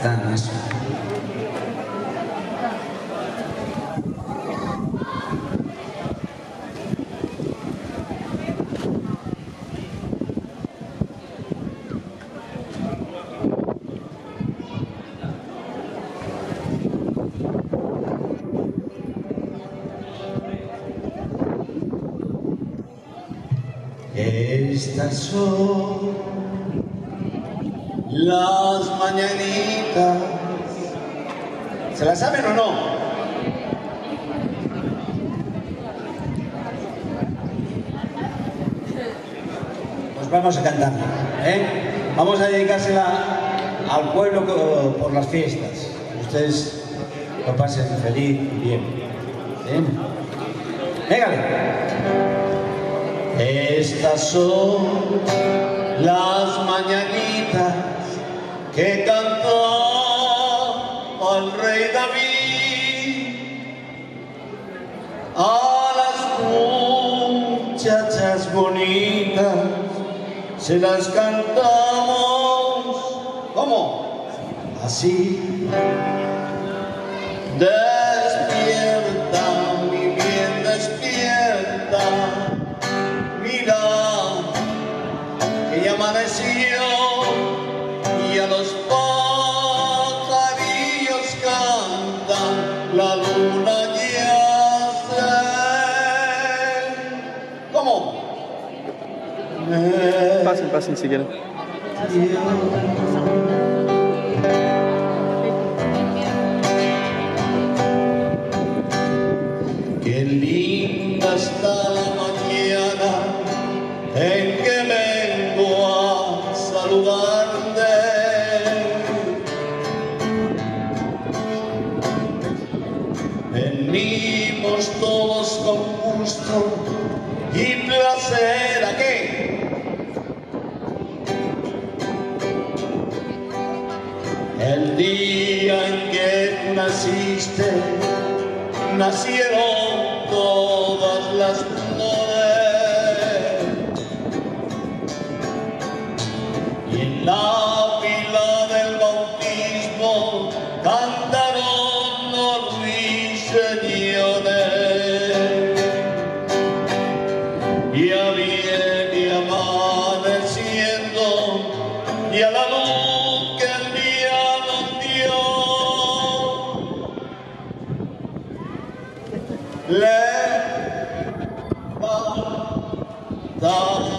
cantan eso. Estas son las mañanitas. ¿Se las saben o no? Pues vamos a cantarla, ¿eh? Vamos a dedicársela al pueblo por las fiestas. Ustedes lo pasen feliz y bien. ¿Eh? Véngale. Estas son las mañanitas que cantó al rey David a las muchachas bonitas, se las cantamos, ¿cómo? Así. Despierta, mi bien, despierta. Mira, que ya amaneció y a los pajarillos cantan, la luna yace. ¿Cómo? Pasen si quieren. Qué linda está la mañana en que vengo a saludarte. Venimos todos con gusto y placer. ¿A qué? El día en que naciste, nacieron todas las flores, y en la pila del bautismo cantaron los ruiseñores. Ya viene amaneciendo y a la luz que el día nos dio, levanta